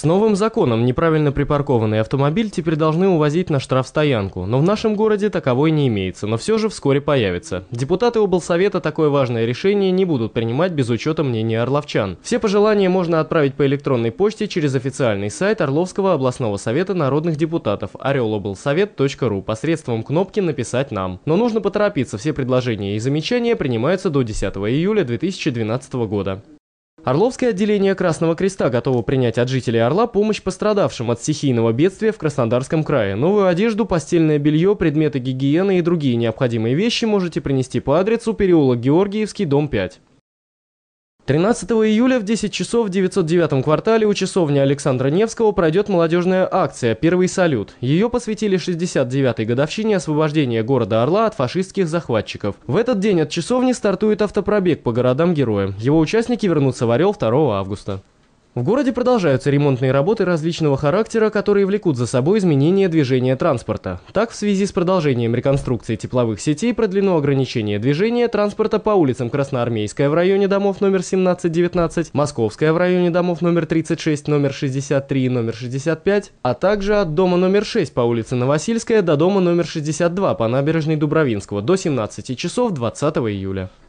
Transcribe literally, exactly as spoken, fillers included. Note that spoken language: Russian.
С новым законом неправильно припаркованный автомобиль теперь должны увозить на штрафстоянку, но в нашем городе таковой не имеется, но все же вскоре появится. Депутаты облсовета такое важное решение не будут принимать без учета мнения орловчан. Все пожелания можно отправить по электронной почте через официальный сайт Орловского областного совета народных депутатов орел облсовет точка ру посредством кнопки «Написать нам». Но нужно поторопиться, все предложения и замечания принимаются до десятого июля две тысячи двенадцатого года. Орловское отделение Красного Креста готово принять от жителей Орла помощь пострадавшим от стихийного бедствия в Краснодарском крае. Новую одежду, постельное белье, предметы гигиены и другие необходимые вещи можете принести по адресу переулок Георгиевский, дом пять. тринадцатого июля в десять часов в девятьсот девятом квартале у часовни Александра Невского пройдет молодежная акция «Первый салют». Ее посвятили шестьдесят девятой годовщине освобождения города Орла от фашистских захватчиков. В этот день от часовни стартует автопробег по городам-героям. Его участники вернутся в Орел второго августа. В городе продолжаются ремонтные работы различного характера, которые влекут за собой изменение движения транспорта. Так, в связи с продолжением реконструкции тепловых сетей продлено ограничение движения транспорта по улицам Красноармейская в районе домов номер семнадцать девятнадцать, Московская в районе домов номер тридцать шесть, номер шестьдесят три и номер шестьдесят пять, а также от дома номер шесть по улице Новосильская до дома номер шестьдесят два по набережной Дубровинского до семнадцати часов двадцатого июля.